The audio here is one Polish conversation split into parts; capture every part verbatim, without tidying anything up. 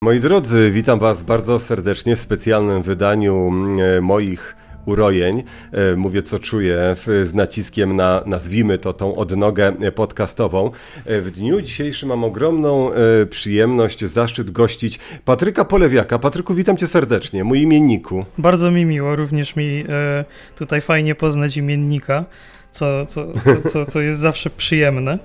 Moi drodzy, witam Was bardzo serdecznie w specjalnym wydaniu moich urojeń. Mówię, co czuję, z naciskiem na, nazwijmy to, tą odnogę podcastową. W dniu dzisiejszym mam ogromną przyjemność, zaszczyt gościć Patryka Polewiaka. Patryku, witam Cię serdecznie, mój imienniku. Bardzo mi miło, również mi tutaj fajnie poznać imiennika, co, co, co, co, co jest zawsze przyjemne.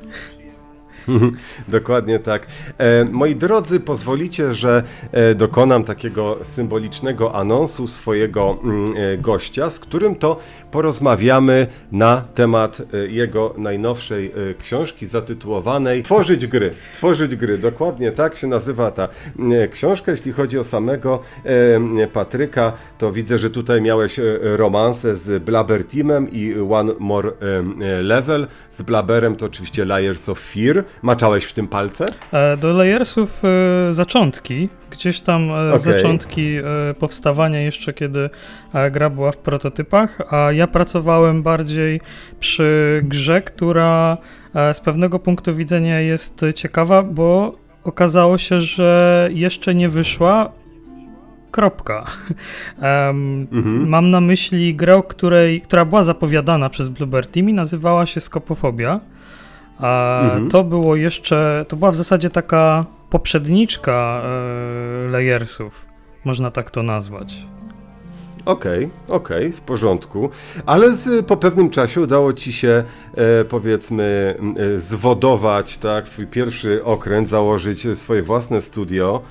Dokładnie tak. E, moi drodzy, pozwolicie, że e, dokonam takiego symbolicznego anonsu swojego e, gościa, z którym to porozmawiamy na temat e, jego najnowszej e, książki zatytułowanej Tworzyć gry. Tworzyć gry, dokładnie tak się nazywa ta e, książka. Jeśli chodzi o samego e, Patryka, to widzę, że tutaj miałeś e, romanse z Blabber Teamem i One More e, Level. Z Blabberem to oczywiście Layers of Fear. Maczałeś w tym palce? Do Layersów e, zaczątki, gdzieś tam e, okay. zaczątki e, powstawania jeszcze, kiedy e, gra była w prototypach, a ja pracowałem bardziej przy grze, która e, z pewnego punktu widzenia jest ciekawa, bo okazało się, że jeszcze nie wyszła. Kropka. Um, mhm. Mam na myśli grę, której, która była zapowiadana przez Blabber Team i nazywała się Skopofobia. A mhm. to było jeszcze, to była w zasadzie taka poprzedniczka e, Layersów, można tak to nazwać. Okej, okay, okej, okay, w porządku, ale z, po pewnym czasie udało Ci się, e, powiedzmy, e, zwodować, tak, swój pierwszy okręt, założyć swoje własne studio,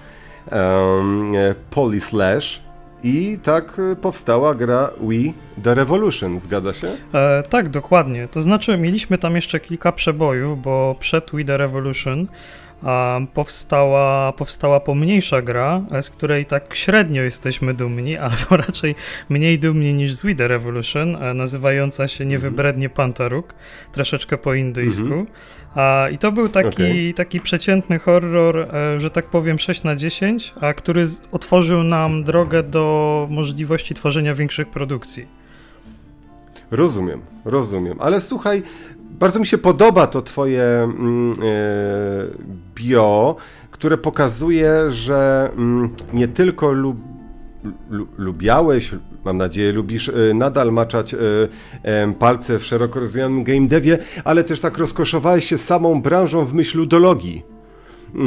e, Polyslash. I tak powstała gra We The Revolution, zgadza się? E, tak, dokładnie. To znaczy mieliśmy tam jeszcze kilka przebojów, bo przed We The Revolution a, powstała, powstała pomniejsza gra, z której tak średnio jesteśmy dumni, albo raczej mniej dumni niż z We The Revolution, a, nazywająca się Niewybrednie Pantaruk, troszeczkę po indyjsku. Mm-hmm. A, I to był taki, okay. taki przeciętny horror, e, że tak powiem sześć na dziesięć, a który z, otworzył nam drogę do możliwości tworzenia większych produkcji. Rozumiem, rozumiem, ale słuchaj, bardzo mi się podoba to twoje mm, e, bio, które pokazuje, że mm, nie tylko lub, lu, lubiałeś, mam nadzieję, lubisz y, nadal maczać y, y, palce w szeroko rozumianym game devie, ale też tak rozkoszowałeś się samą branżą w myśl ludologii. Y,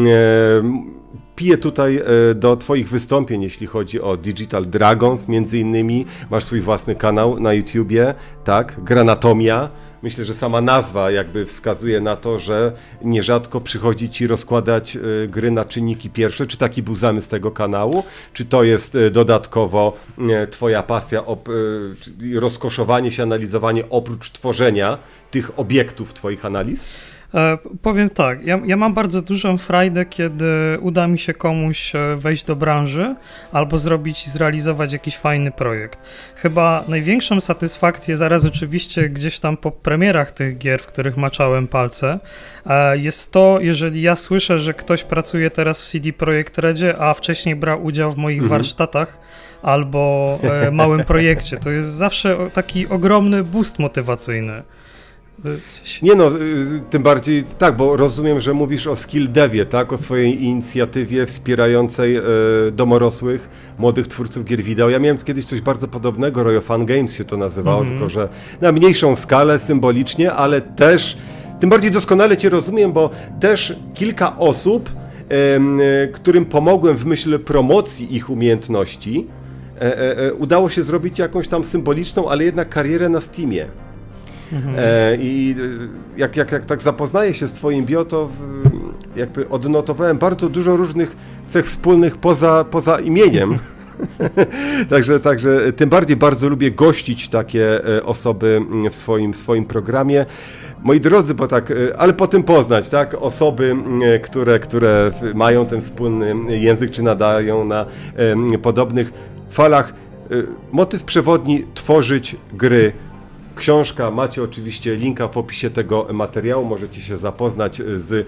piję tutaj y, do twoich wystąpień, jeśli chodzi o Digital Dragons, między innymi. Masz swój własny kanał na YouTubie, tak? Granatomia. Myślę, że sama nazwa jakby wskazuje na to, że nierzadko przychodzi Ci rozkładać y, gry na czynniki pierwsze. Czy taki był zamysł tego kanału? Czy to jest y, dodatkowo y, Twoja pasja, op, y, rozkoszowanie się, analizowanie oprócz tworzenia tych obiektów Twoich analiz? E, powiem tak, ja, ja mam bardzo dużą frajdę, kiedy uda mi się komuś wejść do branży albo zrobić, zrealizować jakiś fajny projekt. Chyba największą satysfakcję, zaraz oczywiście gdzieś tam po premierach tych gier, w których maczałem palce, e, jest to, jeżeli ja słyszę, że ktoś pracuje teraz w C D Projekt Redzie, a wcześniej brał udział w moich mhm. warsztatach albo e, małym projekcie. To jest zawsze taki ogromny boost motywacyjny. Nie no, tym bardziej tak, bo rozumiem, że mówisz o skill devie, tak, o swojej inicjatywie wspierającej e, domorosłych, młodych twórców gier wideo. Ja miałem kiedyś coś bardzo podobnego, Royal Fun Games się to nazywało, mm-hmm. tylko że na mniejszą skalę, symbolicznie, ale też, tym bardziej doskonale Cię rozumiem, bo też kilka osób, e, którym pomogłem w myśl promocji ich umiejętności, e, e, udało się zrobić jakąś tam symboliczną, ale jednak karierę na Steamie. Mhm. E, I jak, jak, jak tak zapoznaję się z Twoim bio, to w, jakby odnotowałem bardzo dużo różnych cech wspólnych poza, poza imieniem. także, także tym bardziej bardzo lubię gościć takie osoby w swoim, w swoim programie. Moi drodzy, bo tak, ale po tym poznać, tak, osoby, które, które mają ten wspólny język, czy nadają na e, podobnych falach. E, motyw przewodni: tworzyć gry. Książka, macie oczywiście linka w opisie tego materiału, możecie się zapoznać z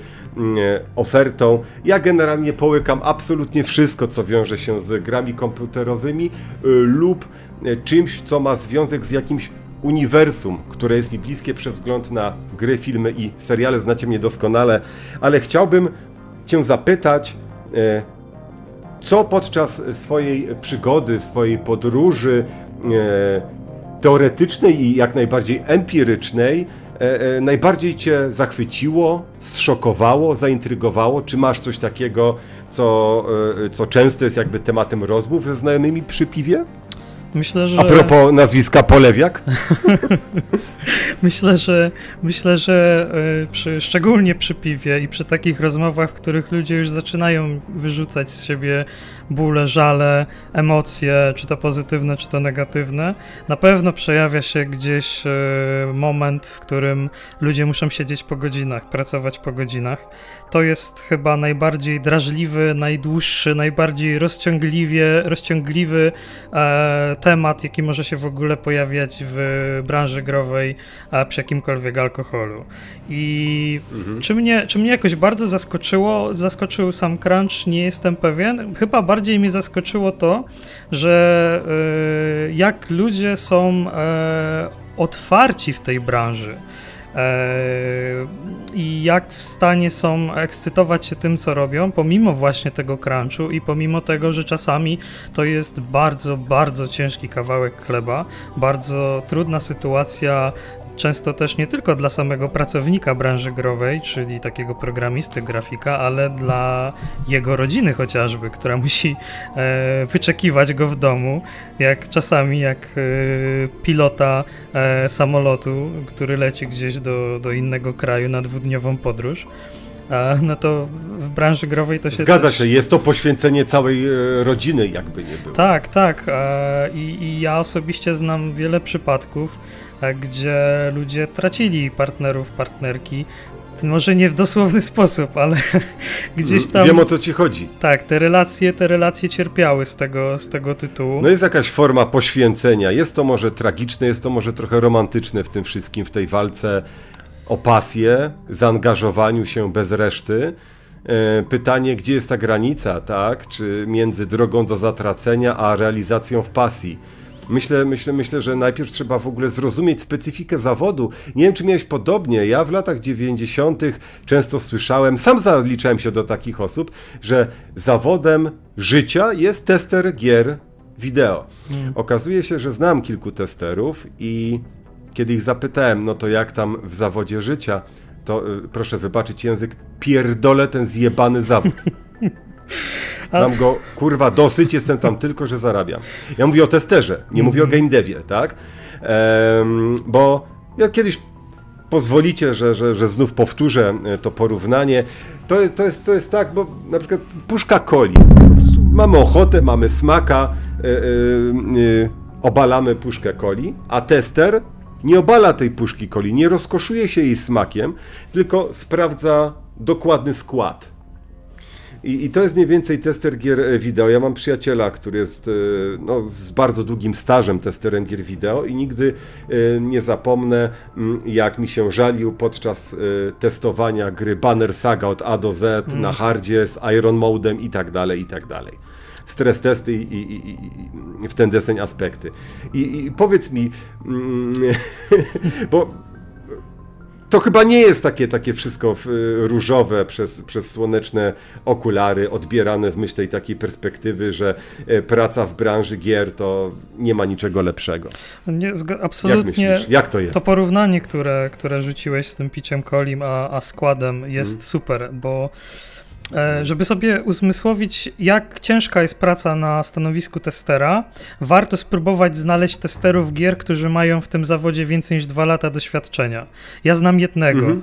ofertą. Ja generalnie połykam absolutnie wszystko, co wiąże się z grami komputerowymi lub czymś, co ma związek z jakimś uniwersum, które jest mi bliskie przez wzgląd na gry, filmy i seriale. Znacie mnie doskonale, ale chciałbym Cię zapytać, co podczas swojej przygody, swojej podróży e, teoretycznej i jak najbardziej empirycznej e, e, najbardziej cię zachwyciło, zszokowało, zaintrygowało? Czy masz coś takiego, co, e, co często jest jakby tematem rozmów ze znajomymi przy piwie? Myślę, że... A propos nazwiska Polewiak? myślę, że myślę, że przy, szczególnie przy piwie i przy takich rozmowach, w których ludzie już zaczynają wyrzucać z siebie bóle, żale, emocje, czy to pozytywne, czy to negatywne, na pewno przejawia się gdzieś moment, w którym ludzie muszą siedzieć po godzinach, pracować po godzinach. To jest chyba najbardziej drażliwy, najdłuższy, najbardziej rozciągliwie, rozciągliwy e, temat, jaki może się w ogóle pojawiać w branży growej a przy jakimkolwiek alkoholu. I mhm. czy, mnie, czy mnie jakoś bardzo zaskoczyło, zaskoczył sam crunch, nie jestem pewien. Chyba bardziej mnie zaskoczyło to, że e, jak ludzie są e, otwarci w tej branży. I jak w stanie są ekscytować się tym, co robią, pomimo właśnie tego crunchu i pomimo tego, że czasami to jest bardzo, bardzo ciężki kawałek chleba, bardzo trudna sytuacja, często też nie tylko dla samego pracownika branży growej, czyli takiego programisty, grafika, ale dla jego rodziny chociażby, która musi e, wyczekiwać go w domu, jak czasami jak e, pilota e, samolotu, który leci gdzieś do, do innego kraju na dwudniową podróż. A, no to w branży growej to się... Zgadza się, jest to poświęcenie całej e, rodziny, jakby nie było. Tak, tak. E, i, I ja osobiście znam wiele przypadków, e, gdzie ludzie tracili partnerów, partnerki. Może nie w dosłowny sposób, ale gdzieś tam... Wiem, o co ci chodzi. Tak, te relacje, te relacje cierpiały z tego, z tego tytułu. No jest jakaś forma poświęcenia. Jest to może tragiczne, jest to może trochę romantyczne w tym wszystkim, w tej walce o pasję, zaangażowaniu się bez reszty. Pytanie, gdzie jest ta granica, tak? Czy między drogą do zatracenia, a realizacją w pasji? Myślę, myślę, myślę, że najpierw trzeba w ogóle zrozumieć specyfikę zawodu. Nie wiem, czy miałeś podobnie. Ja w latach dziewięćdziesiątych często słyszałem, sam zaliczałem się do takich osób, że zawodem życia jest tester gier wideo. Mm. Okazuje się, że znam kilku testerów i kiedy ich zapytałem, no to jak tam w zawodzie życia, to y, proszę wybaczyć język, pierdolę ten zjebany zawód. Mam go, kurwa, dosyć, jestem tam tylko, że zarabiam. Ja mówię o testerze, nie mówię o game devie, tak? Ehm, bo ja kiedyś pozwolicie, że, że, że znów powtórzę to porównanie. To jest, to jest, to jest tak, bo na przykład puszka coli. Mamy ochotę, mamy smaka, yy, yy, obalamy puszkę coli, a tester nie obala tej puszki coli, nie rozkoszuje się jej smakiem, tylko sprawdza dokładny skład. I, I to jest mniej więcej tester gier wideo. Ja mam przyjaciela, który jest no, z bardzo długim stażem testerem gier wideo i nigdy y, nie zapomnę, y, jak mi się żalił podczas y, testowania gry Banner Saga od A do Z mm. na hardzie z Iron Modem i tak dalej, i tak dalej. Stres testy i, i, i, i w ten deseń aspekty. I, i powiedz mi, mm, bo to chyba nie jest takie, takie wszystko różowe przez, przez słoneczne okulary, odbierane w myśl tej takiej perspektywy, że praca w branży gier to nie ma niczego lepszego. Nie, absolutnie. Jak myślisz? Jak to jest? To porównanie, które, które rzuciłeś z tym piciem colim, a, a składem jest hmm. super, bo żeby sobie uzmysłowić, jak ciężka jest praca na stanowisku testera, warto spróbować znaleźć testerów gier, którzy mają w tym zawodzie więcej niż dwa lata doświadczenia. Ja znam jednego. Mm-hmm.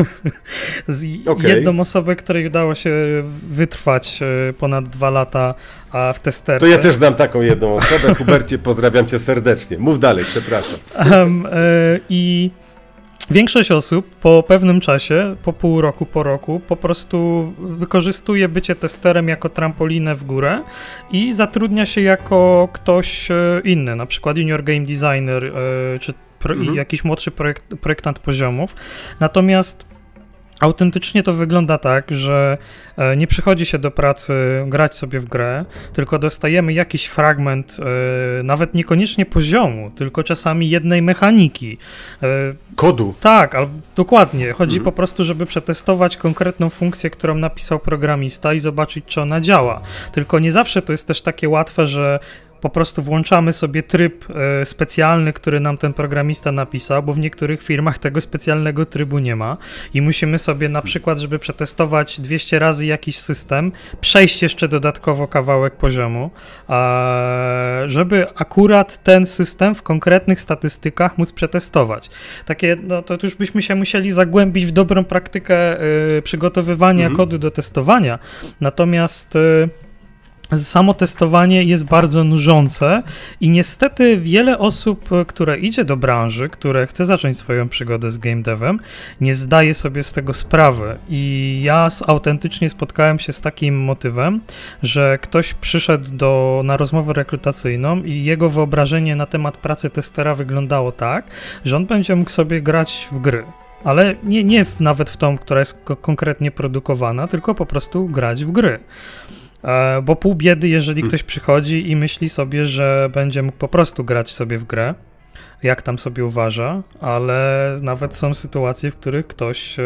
Z okay. Jedną osobę, której udało się wytrwać ponad dwa lata w testerce. To ja też znam taką jedną osobę. Hubercie, pozdrawiam cię serdecznie. Mów dalej, przepraszam. Um, y, I... Większość osób po pewnym czasie, po pół roku, po roku, po prostu wykorzystuje bycie testerem jako trampolinę w górę i zatrudnia się jako ktoś inny, na przykład junior game designer czy pro, mhm. jakiś młodszy projekt, projektant poziomów. Natomiast Autentycznie to wygląda tak, że nie przychodzi się do pracy grać sobie w grę, tylko dostajemy jakiś fragment, nawet niekoniecznie poziomu, tylko czasami jednej mechaniki. Kodu. Tak, ale dokładnie. Chodzi mhm. po prostu, żeby przetestować konkretną funkcję, którą napisał programista i zobaczyć, czy ona działa. Tylko nie zawsze to jest też takie łatwe, że po prostu włączamy sobie tryb y, specjalny, który nam ten programista napisał, bo w niektórych firmach tego specjalnego trybu nie ma i musimy sobie na przykład, żeby przetestować dwieście razy jakiś system, przejść jeszcze dodatkowo kawałek poziomu, a, żeby akurat ten system w konkretnych statystykach móc przetestować. Takie, no to już byśmy się musieli zagłębić w dobrą praktykę y, przygotowywania mhm. kodu do testowania, natomiast y, samo testowanie jest bardzo nużące i niestety wiele osób, które idzie do branży, które chce zacząć swoją przygodę z game devem, nie zdaje sobie z tego sprawy i ja autentycznie spotkałem się z takim motywem, że ktoś przyszedł do, na rozmowę rekrutacyjną i jego wyobrażenie na temat pracy testera wyglądało tak, że on będzie mógł sobie grać w gry. Ale nie, nie w, nawet w tą, która jest ko- konkretnie produkowana, tylko po prostu grać w gry. Bo pół biedy, jeżeli ktoś przychodzi i myśli sobie, że będzie mógł po prostu grać sobie w grę, jak tam sobie uważa, ale nawet są sytuacje, w których ktoś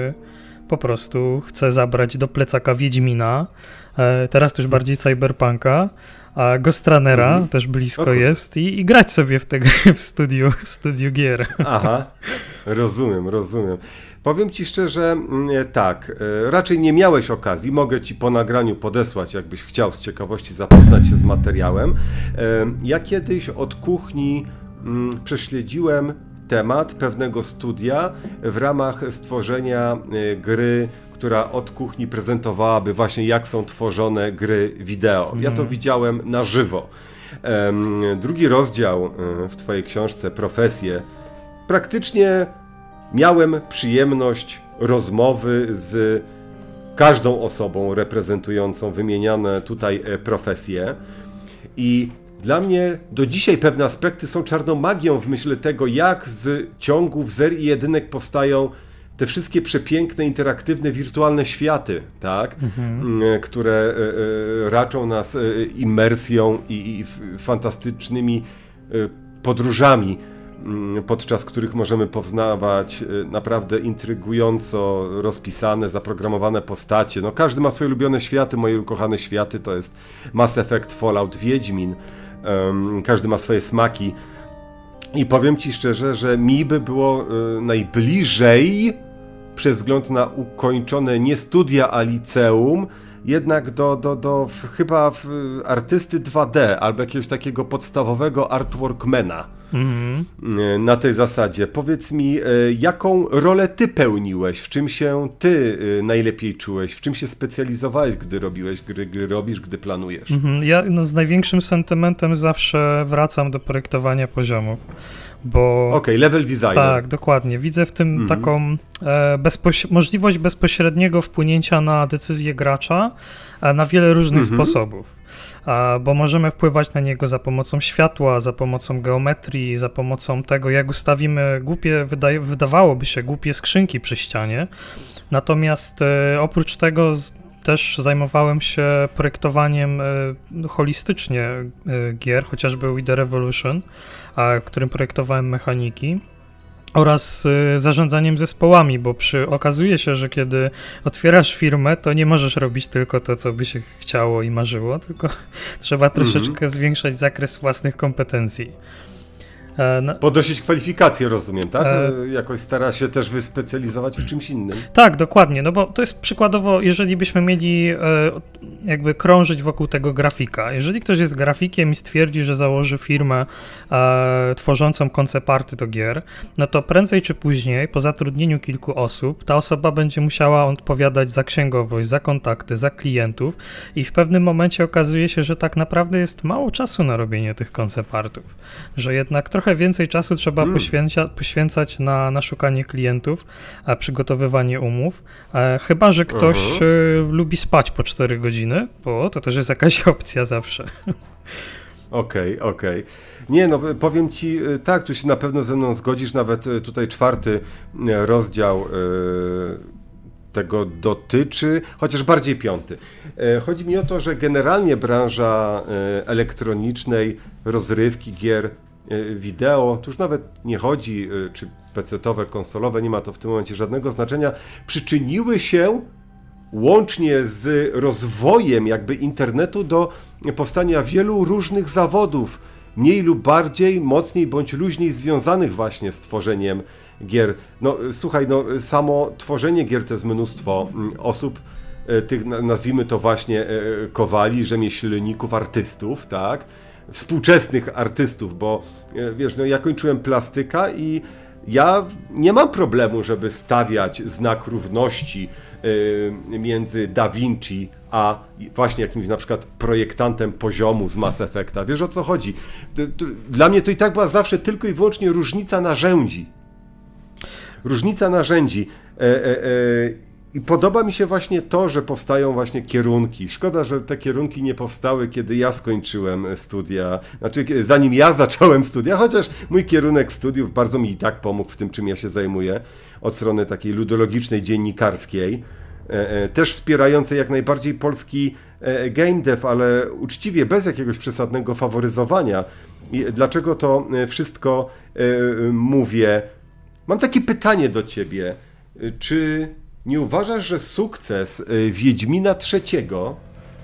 po prostu chce zabrać do plecaka Wiedźmina, teraz to już bardziej Cyberpunka, a Ghost Runnera mhm. też blisko okay. jest i, i grać sobie w te gry w studiu, w studiu gier. Aha, rozumiem, rozumiem. Powiem ci szczerze, tak, raczej nie miałeś okazji, mogę ci po nagraniu podesłać, jakbyś chciał z ciekawości zapoznać się z materiałem. Ja kiedyś od kuchni prześledziłem temat pewnego studia w ramach stworzenia gry, która od kuchni prezentowałaby właśnie, jak są tworzone gry wideo. Ja to widziałem na żywo. Drugi rozdział w twojej książce, Profesje, praktycznie miałem przyjemność rozmowy z każdą osobą reprezentującą wymieniane tutaj profesje i dla mnie do dzisiaj pewne aspekty są czarną magią w myśl tego, jak z ciągów zer i jedynek powstają te wszystkie przepiękne, interaktywne, wirtualne światy, tak? Mhm. które raczą nas imersją i fantastycznymi podróżami, podczas których możemy poznawać naprawdę intrygująco rozpisane, zaprogramowane postacie. No, każdy ma swoje ulubione światy, moje ukochane światy to jest Mass Effect, Fallout, Wiedźmin. Um, każdy ma swoje smaki. I powiem ci szczerze, że mi by było y, najbliżej, przez wzgląd na ukończone nie studia, a liceum, jednak do, do, do w, chyba w artysty dwa D albo jakiegoś takiego podstawowego artworkmana. Mm-hmm. Na tej zasadzie. Powiedz mi, jaką rolę ty pełniłeś? W czym się ty najlepiej czułeś? W czym się specjalizowałeś, gdy robiłeś gry, gdy robisz, gdy planujesz? Mm-hmm. Ja no, z największym sentymentem zawsze wracam do projektowania poziomów. Bo Okej, okay, level designer. Tak, dokładnie. Widzę w tym mm-hmm. taką e, bezpoś- możliwość bezpośredniego wpłynięcia na decyzję gracza e, na wiele różnych mm-hmm. sposobów. A, bo możemy wpływać na niego za pomocą światła, za pomocą geometrii, za pomocą tego, jak ustawimy głupie, wydaje, wydawałoby się głupie skrzynki przy ścianie. Natomiast e, oprócz tego z, też zajmowałem się projektowaniem e, holistycznie e, gier, chociażby We The Revolution, a, w którym projektowałem mechaniki. Oraz y, zarządzaniem zespołami, bo przy, okazuje się, że kiedy otwierasz firmę, to nie możesz robić tylko to, co by się chciało i marzyło, tylko trzeba troszeczkę mm-hmm. zwiększać zakres własnych kompetencji. E, no, podnosić kwalifikacje, rozumiem, tak? E, Jakoś stara się też wyspecjalizować w czymś innym. Tak, dokładnie, no bo to jest przykładowo, jeżeli byśmy mieli e, jakby krążyć wokół tego grafika. Jeżeli ktoś jest grafikiem i stwierdzi, że założy firmę e, tworzącą koncept arty do gier, no to prędzej czy później, po zatrudnieniu kilku osób, ta osoba będzie musiała odpowiadać za księgowość, za kontakty, za klientów i w pewnym momencie okazuje się, że tak naprawdę jest mało czasu na robienie tych koncept artów, że jednak trochę Trochę więcej czasu trzeba mm. poświęca, poświęcać na, na szukanie klientów, a przygotowywanie umów. E, chyba że ktoś uh-huh. e, lubi spać po cztery godziny, bo to też jest jakaś opcja zawsze. Okej, okay, okej. Okay. Nie no, powiem ci, tak, tu się na pewno ze mną zgodzisz, nawet tutaj czwarty rozdział tego dotyczy, chociaż bardziej piąty. Chodzi mi o to, że generalnie branża elektronicznej, rozrywki, gier wideo, tu już nawet nie chodzi, czy pecetowe, konsolowe, nie ma to w tym momencie żadnego znaczenia, przyczyniły się łącznie z rozwojem jakby internetu do powstania wielu różnych zawodów, mniej lub bardziej, mocniej bądź luźniej związanych właśnie z tworzeniem gier. No słuchaj, no samo tworzenie gier to jest mnóstwo osób, tych nazwijmy to właśnie kowali, rzemieślników, artystów, tak? Współczesnych artystów, bo wiesz, no ja kończyłem plastyka i ja nie mam problemu, żeby stawiać znak równości między Da Vinci a właśnie jakimś na przykład projektantem poziomu z Mass Effecta. Wiesz, o co chodzi? Dla mnie to i tak była zawsze tylko i wyłącznie różnica narzędzi. Różnica narzędzi. E, e, e, I podoba mi się właśnie to, że powstają właśnie kierunki. Szkoda, że te kierunki nie powstały, kiedy ja skończyłem studia. Znaczy, zanim ja zacząłem studia, chociaż mój kierunek studiów bardzo mi i tak pomógł w tym, czym ja się zajmuję, od strony takiej ludologicznej, dziennikarskiej, też wspierającej jak najbardziej polski game dev, ale uczciwie, bez jakiegoś przesadnego faworyzowania. I dlaczego to wszystko mówię? Mam takie pytanie do ciebie. Czy nie uważasz, że sukces Wiedźmina trzeciego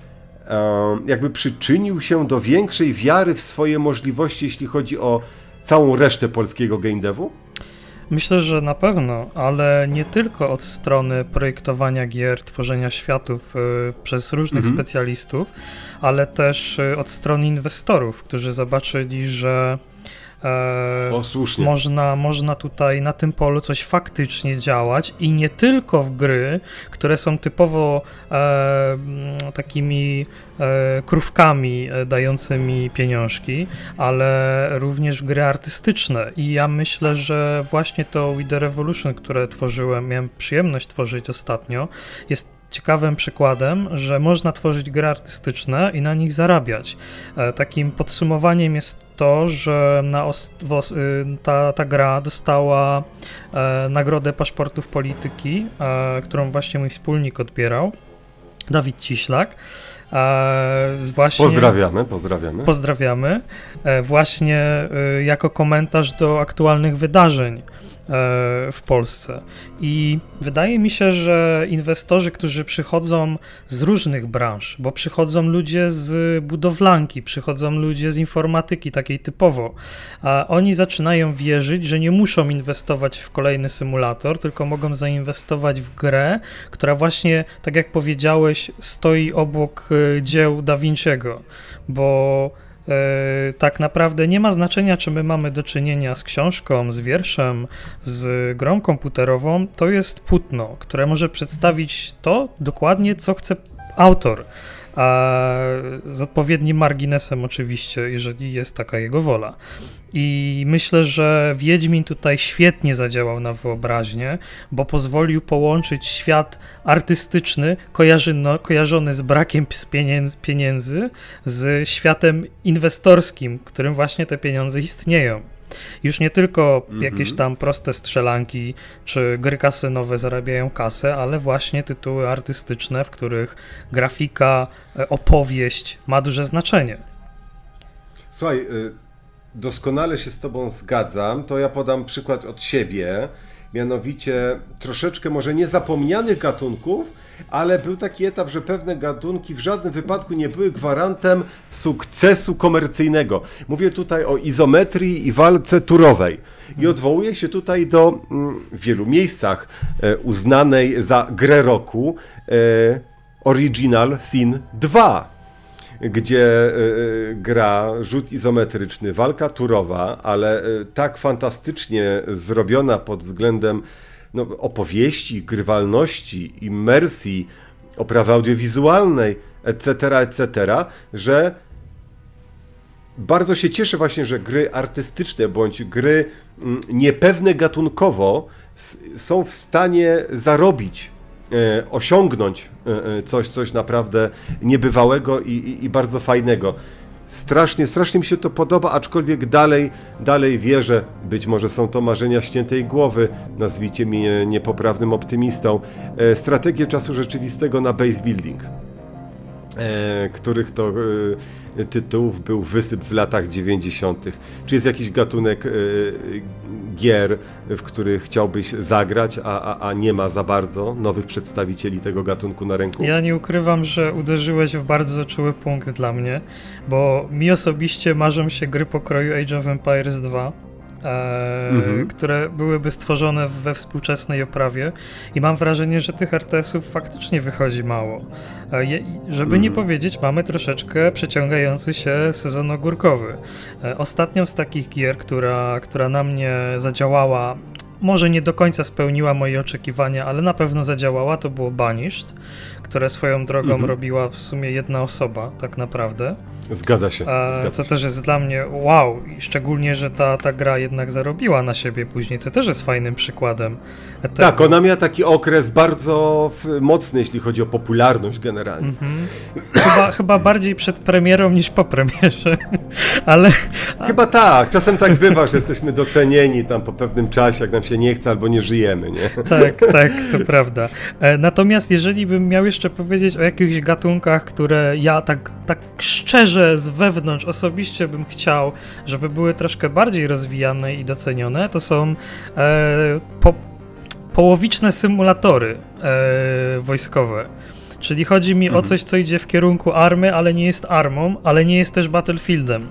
jakby przyczynił się do większej wiary w swoje możliwości, jeśli chodzi o całą resztę polskiego game devu? Myślę, że na pewno, ale nie tylko od strony projektowania gier, tworzenia światów y, przez różnych mhm. specjalistów, ale też y, od strony inwestorów, którzy zobaczyli, że E, o, słusznie. Można, można tutaj na tym polu coś faktycznie działać i nie tylko w gry, które są typowo e, takimi e, krówkami dającymi pieniążki, ale również w gry artystyczne. I ja myślę, że właśnie to We The Revolution, które tworzyłem, miałem przyjemność tworzyć ostatnio, jest ciekawym przykładem, że można tworzyć gry artystyczne i na nich zarabiać. E, takim podsumowaniem jest to, że na ost- ta, ta gra dostała e, nagrodę paszportów polityki, e, którą właśnie mój wspólnik odbierał, Dawid Ciślak. E, właśnie, pozdrawiamy, pozdrawiamy. Pozdrawiamy. E, właśnie e, jako komentarz do aktualnych wydarzeń w Polsce. I wydaje mi się, że inwestorzy, którzy przychodzą z różnych branż, bo przychodzą ludzie z budowlanki, przychodzą ludzie z informatyki takiej typowo, a oni zaczynają wierzyć, że nie muszą inwestować w kolejny symulator, tylko mogą zainwestować w grę, która właśnie, tak jak powiedziałeś, stoi obok dzieł Da Vinciego, bo tak naprawdę nie ma znaczenia, czy my mamy do czynienia z książką, z wierszem, z grą komputerową. To jest płótno, które może przedstawić to dokładnie, co chce autor, a z odpowiednim marginesem oczywiście, jeżeli jest taka jego wola. I myślę, że Wiedźmin tutaj świetnie zadziałał na wyobraźnię, bo pozwolił połączyć świat artystyczny, kojarzy, no, kojarzony z brakiem pieniędzy, pieniędzy, z światem inwestorskim, w którym właśnie te pieniądze istnieją. Już nie tylko mm-hmm. jakieś tam proste strzelanki czy gry kasynowe zarabiają kasę, ale właśnie tytuły artystyczne, w których grafika, opowieść ma duże znaczenie. Słuchaj, doskonale się z tobą zgadzam, to ja podam przykład od siebie, mianowicie troszeczkę może niezapomnianych gatunków, ale był taki etap, że pewne gatunki w żadnym wypadku nie były gwarantem sukcesu komercyjnego. Mówię tutaj o izometrii i walce turowej. I odwołuję się tutaj do w wielu miejscach uznanej za grę roku Original Sin dwa. Gdzie y, gra rzut izometryczny, walka turowa, ale y, tak fantastycznie zrobiona pod względem no, opowieści, grywalności, imersji, oprawy audiowizualnej, et cetera, et cetera, że bardzo się cieszę właśnie, że gry artystyczne bądź gry mm, niepewne gatunkowo s- są w stanie zarobić, osiągnąć coś, coś naprawdę niebywałego i, i, i bardzo fajnego. Strasznie, strasznie mi się to podoba, aczkolwiek dalej, dalej wierzę, być może są to marzenia ściętej głowy, nazwijcie mnie niepoprawnym optymistą, e, strategie czasu rzeczywistego na base building, e, których to e, tytułów był wysyp w latach dziewięćdziesiątych. Czy jest jakiś gatunek e, gier, w których chciałbyś zagrać, a, a, a nie ma za bardzo nowych przedstawicieli tego gatunku na rynku? Ja nie ukrywam, że uderzyłeś w bardzo czuły punkt dla mnie, bo mi osobiście marzą się gry pokroju Age of Empires dwa, e, mhm. które byłyby stworzone we współczesnej oprawie i mam wrażenie, że tych er te esów faktycznie wychodzi mało. E, je, żeby mhm. nie powiedzieć, mamy troszeczkę przeciągający się sezon ogórkowy. E, ostatnią z takich gier, która, która na mnie zadziałała, może nie do końca spełniła moje oczekiwania, ale na pewno zadziałała, to było Banished, które swoją drogą mhm. robiła w sumie jedna osoba, tak naprawdę. Zgadza się. Zgadza co się. też jest dla mnie wow, i szczególnie, że ta, ta gra jednak zarobiła na siebie później, co też jest fajnym przykładem. Tego. Tak, ona miała taki okres bardzo mocny, jeśli chodzi o popularność generalnie. Mhm. Chyba, chyba bardziej przed premierą niż po premierze, ale... Chyba tak, czasem tak bywa, że jesteśmy docenieni tam po pewnym czasie, jak nam się nie chce albo nie żyjemy, nie? Tak, tak, to prawda. Natomiast jeżeli bym miał jeszcze powiedzieć o jakichś gatunkach, które ja tak, tak szczerze z wewnątrz osobiście bym chciał, żeby były troszkę bardziej rozwijane i docenione, to są e, po, połowiczne symulatory e, wojskowe. Czyli chodzi mi mhm. o coś, co idzie w kierunku army, ale nie jest armą, ale nie jest też Battlefieldem.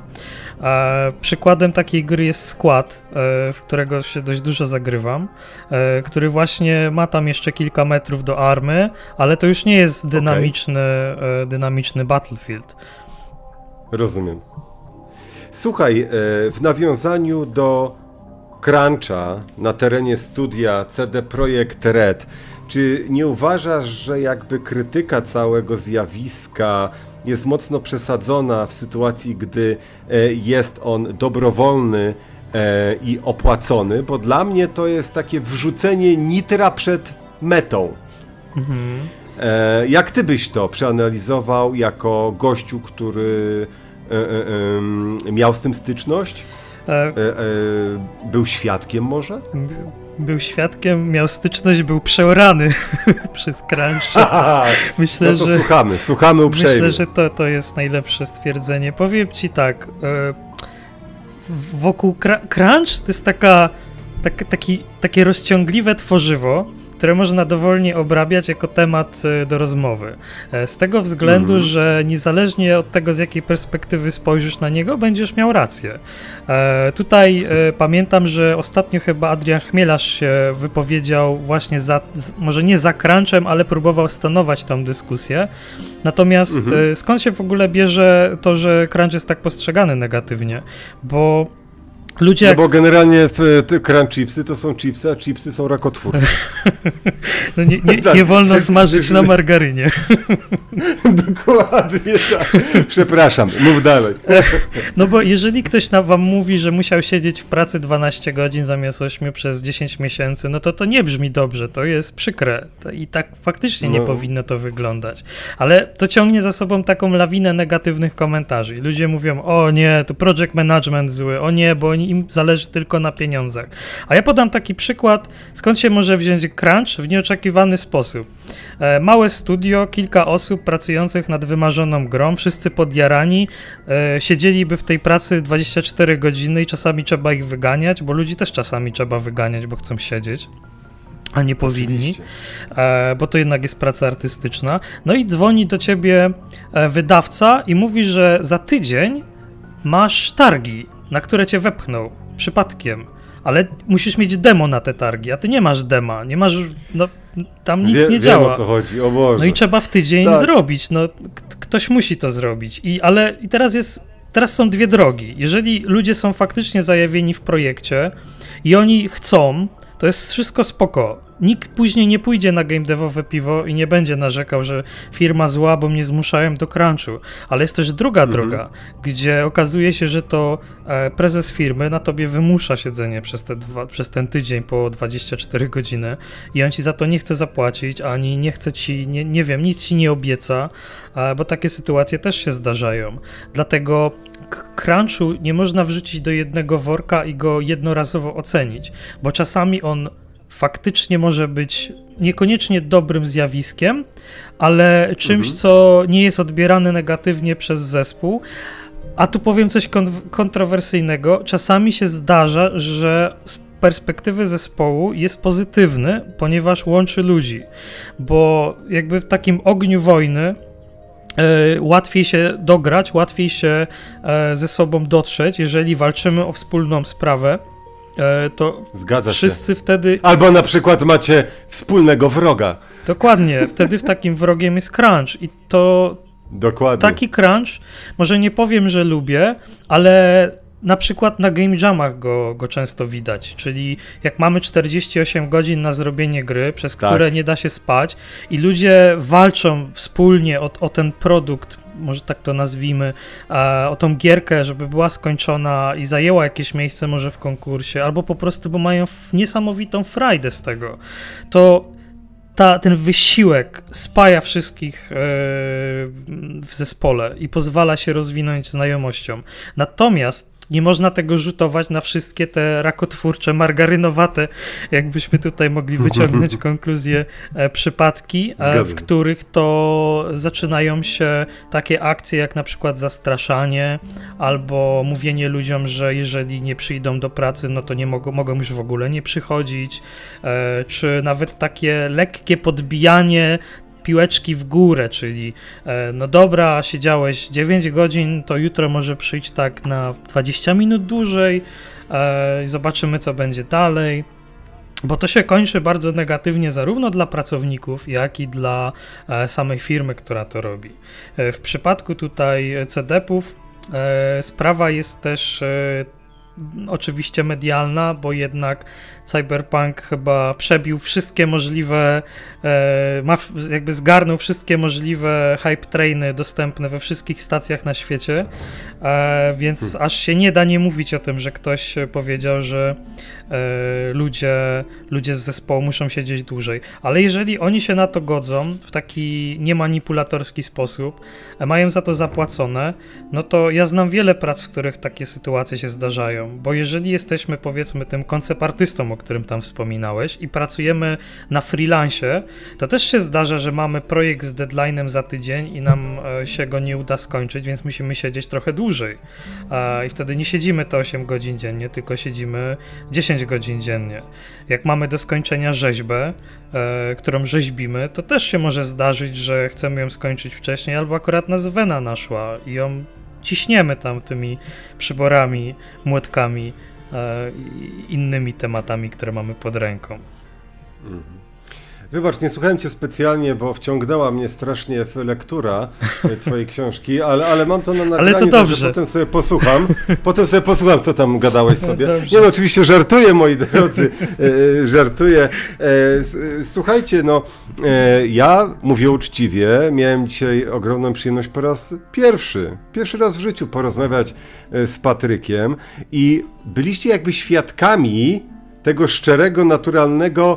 E, przykładem takiej gry jest Squad, e, w którego się dość dużo zagrywam, e, który właśnie ma tam jeszcze kilka metrów do army, ale to już nie jest dynamiczny, okay. e, dynamiczny Battlefield. Rozumiem. Słuchaj, w nawiązaniu do cruncha na terenie studia C D Projekt Red, czy nie uważasz, że jakby krytyka całego zjawiska jest mocno przesadzona w sytuacji, gdy jest on dobrowolny i opłacony? Bo dla mnie to jest takie wrzucenie nitra przed metą. Mhm. Jak ty byś to przeanalizował jako gościu, który e, e, e, miał z tym styczność? E, e, był świadkiem może? Był świadkiem, miał styczność, był przeorany przez crunch. Myślę, no to że, słuchamy, słuchamy uprzejmie. Myślę, że to, to jest najlepsze stwierdzenie. Powiem ci tak, e, wokół crunch to jest taka, tak, taki, takie rozciągliwe tworzywo, które można dowolnie obrabiać jako temat do rozmowy. Z tego względu, mm. że niezależnie od tego, z jakiej perspektywy spojrzysz na niego, będziesz miał rację. E, tutaj e, pamiętam, że ostatnio chyba Adrian Chmielarz się wypowiedział właśnie za, z, może nie za crunchem, ale próbował stonować tą dyskusję. Natomiast mm-hmm. e, skąd się w ogóle bierze to, że crunch jest tak postrzegany negatywnie? Bo Ludzie no jak... bo generalnie w, te crunch chipsy to są chipsy, a chipsy są rakotwórcze. No nie, nie, nie wolno tak, smażyć tak, na margarynie. Dokładnie tak. Przepraszam, mów dalej. No bo jeżeli ktoś na wam mówi, że musiał siedzieć w pracy dwanaście godzin zamiast ośmiu przez dziesięć miesięcy, no to to nie brzmi dobrze, to jest przykre. To i tak faktycznie nie no. powinno to wyglądać. Ale to ciągnie za sobą taką lawinę negatywnych komentarzy. I ludzie mówią, o nie, to project management zły, o nie, bo oni im zależy tylko na pieniądzach. A ja podam taki przykład, skąd się może wziąć crunch w nieoczekiwany sposób. E, małe studio, kilka osób pracujących nad wymarzoną grą, wszyscy podjarani, e, siedzieliby w tej pracy dwadzieścia cztery godziny i czasami trzeba ich wyganiać, bo ludzi też czasami trzeba wyganiać, bo chcą siedzieć, a nie powinni, e, bo to jednak jest praca artystyczna. No i dzwoni do ciebie e, wydawca i mówi, że za tydzień masz targi, na które cię wepchnął przypadkiem, ale musisz mieć demo na te targi, a ty nie masz dema, nie masz, no tam nic Wie, nie działa. Wiem, o co chodzi, o Boże. No i trzeba w tydzień tak. zrobić, no k- ktoś musi to zrobić. I ale i teraz jest, teraz są dwie drogi. Jeżeli ludzie są faktycznie zajawieni w projekcie i oni chcą, to jest wszystko spoko. nikt później nie pójdzie na game devowe piwo i nie będzie narzekał, że firma zła, bo mnie zmuszają do crunchu. Ale jest też druga mhm. droga, gdzie okazuje się, że to e, prezes firmy na tobie wymusza siedzenie przez, te dwa, przez ten tydzień po dwadzieścia cztery godziny i on ci za to nie chce zapłacić, ani nie chce ci, nie, nie wiem, nic ci nie obieca, e, bo takie sytuacje też się zdarzają. Dlatego crunchu nie można wrzucić do jednego worka i go jednorazowo ocenić, bo czasami on faktycznie może być niekoniecznie dobrym zjawiskiem, ale czymś, mhm. co nie jest odbierane negatywnie przez zespół. A tu powiem coś kon- kontrowersyjnego. Czasami się zdarza, że z perspektywy zespołu jest pozytywny, ponieważ łączy ludzi, bo jakby w takim ogniu wojny E, łatwiej się dograć, łatwiej się e, ze sobą dotrzeć, jeżeli walczymy o wspólną sprawę, e, to Zgadza wszyscy się. wtedy... Albo na przykład macie wspólnego wroga. Dokładnie, wtedy w takim wrogiem jest crunch i to... Dokładnie. Taki crunch, może nie powiem, że lubię, ale... Na przykład na game jamach go, go często widać, czyli jak mamy czterdzieści osiem godzin na zrobienie gry, przez tak. które nie da się spać i ludzie walczą wspólnie o, o ten produkt, może tak to nazwijmy, e, o tą gierkę, żeby była skończona i zajęła jakieś miejsce może w konkursie, albo po prostu, bo mają niesamowitą frajdę z tego, to Ta, ten wysiłek spaja wszystkich yy, w zespole i pozwala się rozwinąć znajomościom. Natomiast nie można tego rzutować na wszystkie te rakotwórcze, margarynowate, jakbyśmy tutaj mogli wyciągnąć konkluzję, e, przypadki, e, w których to zaczynają się takie akcje jak na przykład zastraszanie albo mówienie ludziom, że jeżeli nie przyjdą do pracy, no to nie mogą, mogą już w ogóle nie przychodzić, e, czy nawet takie lekkie podbijanie piłeczki w górę, czyli e, no dobra, siedziałeś dziewięć godzin, to jutro może przyjść tak na dwadzieścia minut dłużej e, i zobaczymy, co będzie dalej, bo to się kończy bardzo negatywnie zarówno dla pracowników, jak i dla e, samej firmy, która to robi. E, w przypadku tutaj C D P-ów e, sprawa jest też e, oczywiście medialna, bo jednak Cyberpunk chyba przebił wszystkie możliwe, e, ma, jakby zgarnął wszystkie możliwe hype trainy dostępne we wszystkich stacjach na świecie, e, więc hmm. aż się nie da nie mówić o tym, że ktoś powiedział, że e, ludzie, ludzie z zespołu muszą siedzieć dłużej. Ale jeżeli oni się na to godzą w taki niemanipulatorski sposób, e, mają za to zapłacone, no to ja znam wiele prac, w których takie sytuacje się zdarzają, bo jeżeli jesteśmy, powiedzmy, tym koncepartystą, o którym tam wspominałeś, i pracujemy na freelancie, to też się zdarza, że mamy projekt z deadline'em za tydzień i nam e, się go nie uda skończyć, więc musimy siedzieć trochę dłużej. E, I wtedy nie siedzimy te osiem godzin dziennie, tylko siedzimy dziesięć godzin dziennie. Jak mamy do skończenia rzeźbę, e, którą rzeźbimy, to też się może zdarzyć, że chcemy ją skończyć wcześniej, albo akurat nas wena naszła i ją ciśniemy tam tymi przyborami, młotkami e, i innymi tematami, które mamy pod ręką. Mhm. Wybacz, nie słuchałem cię specjalnie, bo wciągnęła mnie strasznie lektura twojej książki, ale, ale mam to na nagraniu, ale to dobrze. Potem sobie posłucham, potem sobie posłucham, co tam gadałeś sobie. Nie no, oczywiście żartuję, moi drodzy, e, żartuję. E, słuchajcie, no, e, ja mówię uczciwie, miałem dzisiaj ogromną przyjemność po raz pierwszy, pierwszy raz w życiu porozmawiać z Patrykiem i byliście jakby świadkami tego szczerego, naturalnego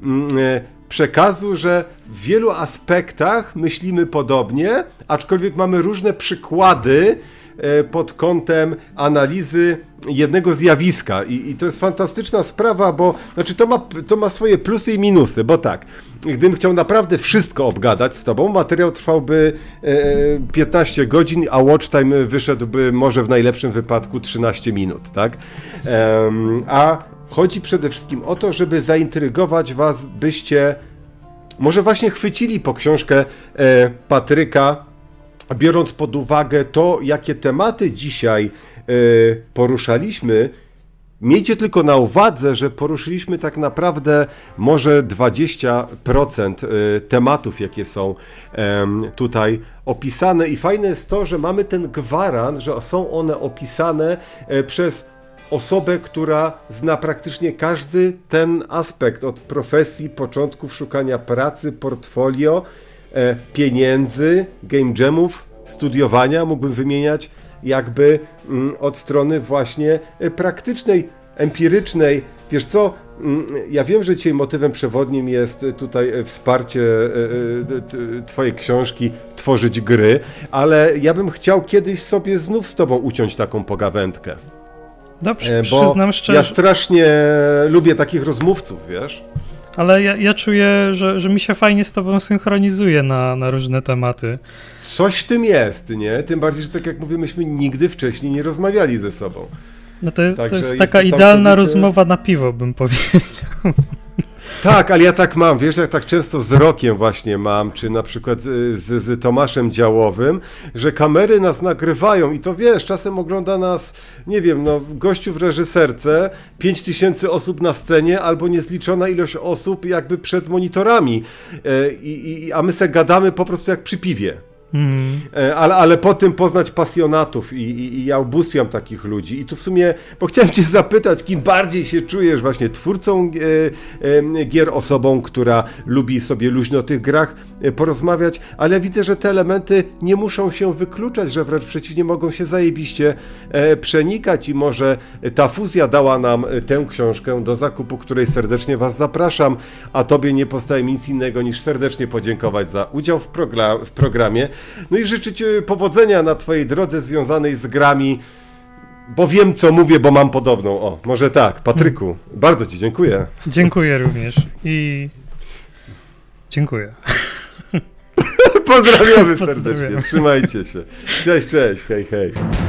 e, przekazu, że w wielu aspektach myślimy podobnie, aczkolwiek mamy różne przykłady pod kątem analizy jednego zjawiska i, i to jest fantastyczna sprawa, bo znaczy to ma, to ma swoje plusy i minusy, bo tak, gdybym chciał naprawdę wszystko obgadać z tobą, materiał trwałby e, piętnaście godzin, a watch time wyszedłby może w najlepszym wypadku trzynaście minut, tak? E, a chodzi przede wszystkim o to, żeby zaintrygować was, byście może właśnie chwycili po książkę e, Patryka, biorąc pod uwagę to, jakie tematy dzisiaj e, poruszaliśmy. Miejcie tylko na uwadze, że poruszyliśmy tak naprawdę może dwadzieścia procent e, tematów, jakie są e, tutaj opisane i fajne jest to, że mamy ten gwarant, że są one opisane e, przez osobę, która zna praktycznie każdy ten aspekt od profesji, początków szukania pracy, portfolio, e, pieniędzy, game jamów, studiowania, mógłbym wymieniać jakby mm, od strony właśnie e, praktycznej, empirycznej. Wiesz co, mm, ja wiem, że dzisiaj motywem przewodnim jest tutaj wsparcie e, e, twojej książki Tworzyć gry, ale ja bym chciał kiedyś sobie znów z tobą uciąć taką pogawędkę. Dobrze, bo przyznam szczerze. Ja strasznie lubię takich rozmówców, wiesz? Ale ja, ja czuję, że, że mi się fajnie z tobą synchronizuje na, na różne tematy. Coś w tym jest, nie? Tym bardziej, że tak jak mówię, myśmy nigdy wcześniej nie rozmawiali ze sobą. No to jest, Także to jest jest taka to idealna całkowicie... rozmowa na piwo, bym powiedział. Tak, ale ja tak mam, wiesz, jak tak często z Rokiem właśnie mam, czy na przykład z, z Tomaszem Działowym, że kamery nas nagrywają i to wiesz, czasem ogląda nas, nie wiem, no gościu w reżyserce, pięć tysięcy osób na scenie albo niezliczona ilość osób jakby przed monitorami, e, i, i, a my se gadamy po prostu jak przy piwie. Mm. Ale, ale po tym poznać pasjonatów i, i, i ja ubóstwiam takich ludzi. I tu w sumie, bo chciałem cię zapytać, kim bardziej się czujesz właśnie twórcą e, e, gier, osobą, która lubi sobie luźno o tych grach e, porozmawiać, ale widzę, że te elementy nie muszą się wykluczać, że wręcz przeciwnie mogą się zajebiście e, przenikać i może ta fuzja dała nam tę książkę do zakupu, której serdecznie was zapraszam, a tobie nie pozostaje mi nic innego niż serdecznie podziękować za udział w, program, w programie. No i życzę ci powodzenia na twojej drodze związanej z grami, bo wiem, co mówię, bo mam podobną. O, może tak. Patryku, hmm. bardzo ci dziękuję. Dziękuję również i dziękuję. Pozdrawiamy serdecznie. Trzymajcie się. Cześć, cześć. Hej, hej.